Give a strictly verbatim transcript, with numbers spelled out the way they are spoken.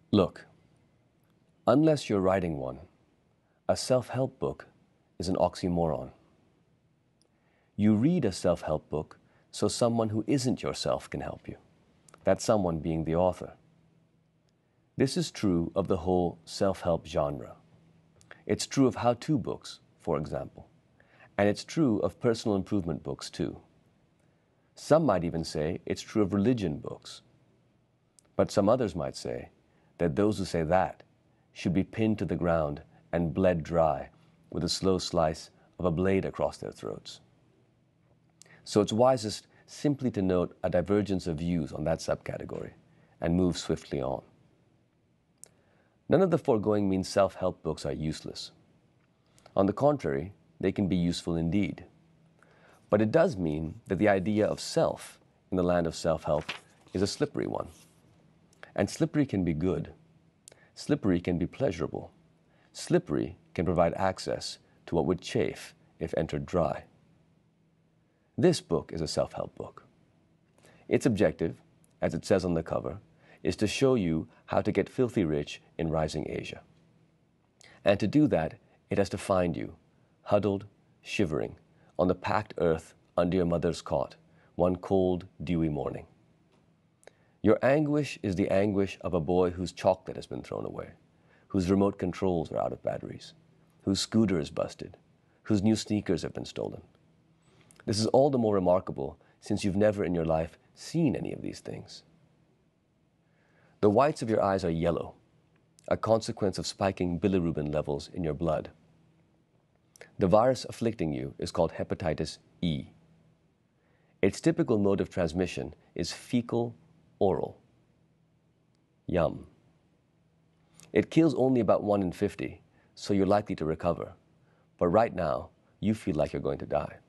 Look, unless you're writing one, a self-help book is an oxymoron. You read a self-help book so someone who isn't yourself can help you, that someone being the author. This is true of the whole self-help genre. It's true of how-to books, for example, and it's true of personal improvement books too. Some might even say it's true of religion books. But some others might say that those who say that should be pinned to the ground and bled dry with a slow slice of a blade across their throats. So it's wisest simply to note a divergence of views on that subcategory and move swiftly on. None of the foregoing means self-help books are useless. On the contrary, they can be useful indeed. But it does mean that the idea of self in the land of self-help is a slippery one. And slippery can be good. Slippery can be pleasurable. Slippery can provide access to what would chafe if entered dry. This book is a self-help book. Its objective, as it says on the cover, is to show you how to get filthy rich in rising Asia. And to do that, it has to find you, huddled, shivering, on the packed earth under your mother's cot, one cold, dewy morning. Your anguish is the anguish of a boy whose chocolate has been thrown away, whose remote controls are out of batteries, whose scooter is busted, whose new sneakers have been stolen. This is all the more remarkable since you've never in your life seen any of these things. The whites of your eyes are yellow, a consequence of spiking bilirubin levels in your blood. The virus afflicting you is called hepatitis E. Its typical mode of transmission is fecal oral. Yum. It kills only about one in fifty, so you're likely to recover. But right now, you feel like you're going to die.